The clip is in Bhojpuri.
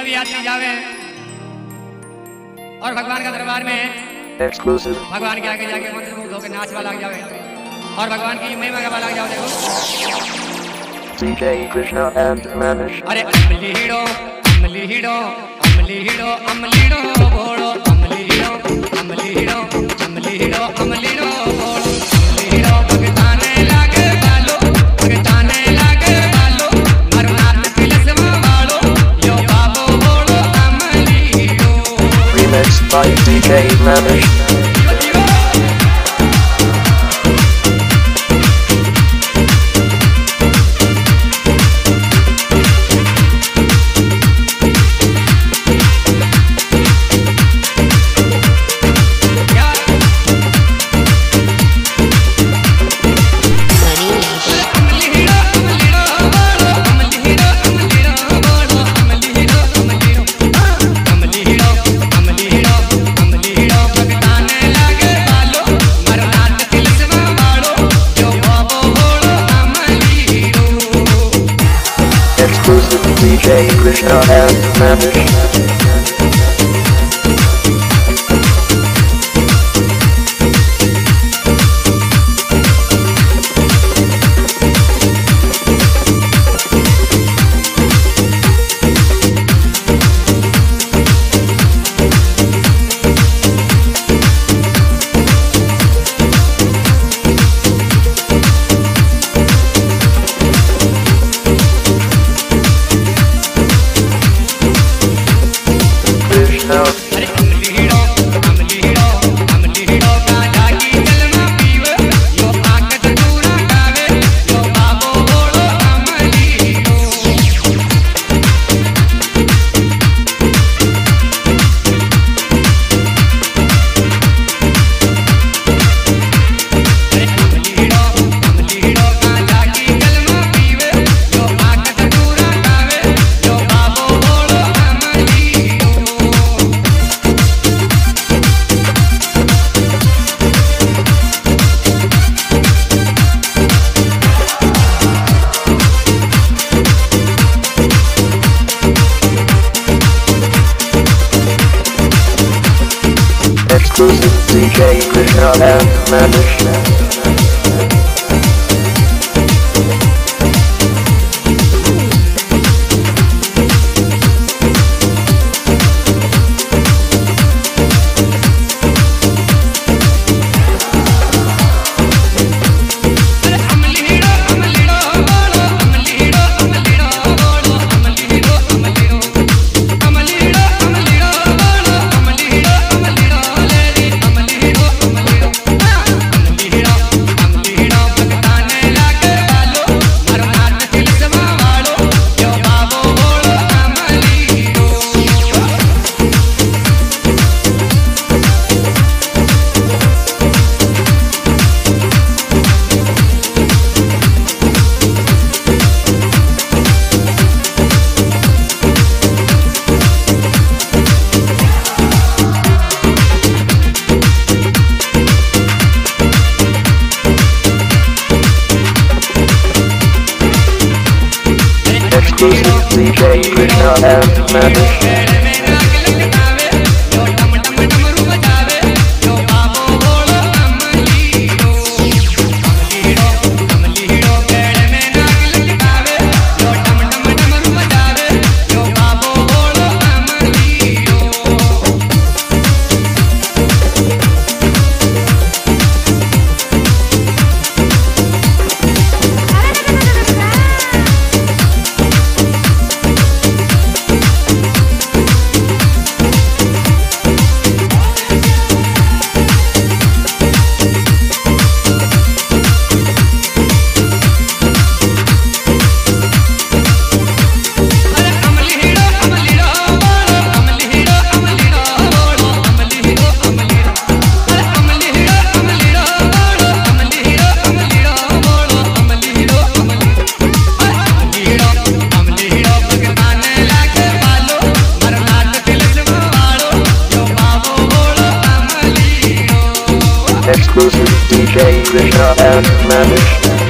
भी यात्री जावे और भगवान का दरबार में Exclusive. भगवान के आगे जाके मंत्र मुग्ध होकर नाच वाला जावे और भगवान की महिमा का वाला जाओ देखो DJ Krishna and Manish. अरे अमली हीरो अमली हीरो अमली हीरो अमली हीरो बोलो अमली हीरो अमली हीरो अमली हीरो अमली हीरो बोलो अमली हीरो भगताने लागे बालो भगताने लागे बालो मरुनाथ तिलस्मा वालो यो बाबो बोलो अमली hero Remix by DJ Manish. DJ Krishna and Manish. Exclusive DJ Krishna and Manish. Exclusive DJ Krishna and Manish. Exclusive DJ Krishna and Manish.